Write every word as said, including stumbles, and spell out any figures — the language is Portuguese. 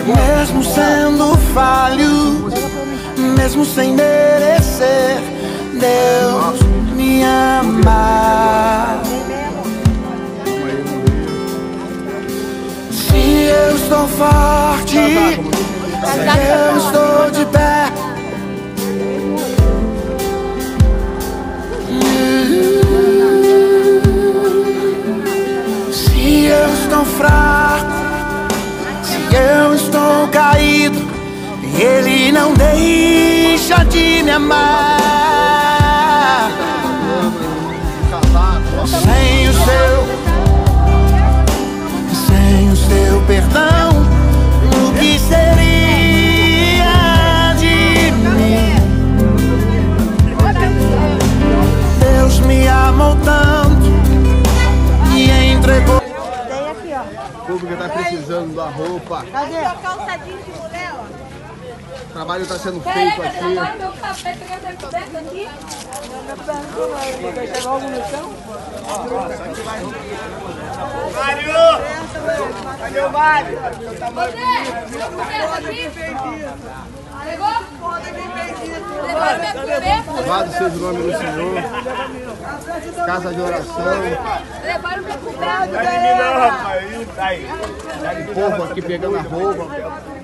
Mesmo sendo falho, mesmo sem merecer, Deus me ama. Se eu estou forte, se eu estou de pé, se eu estou fraco, se eu estou caído, Ele não deixa de me amar. Sem o seu, sem o seu perdão, o que seria de mim? Deus me amou tanto e entregou. O público tá precisando da roupa. Cadê? Calçadinho de mulher, ó. O trabalho está sendo feito aqui. Meu café pegando coberto aqui. Vai chegar algo no chão? Mário! Cadê o Mário? Pegou? Louvado seja o nome do Senhor. Casa de oração. Levaram pra cobrar. Não, rapaz. Aí. O povo aqui pegando a roupa.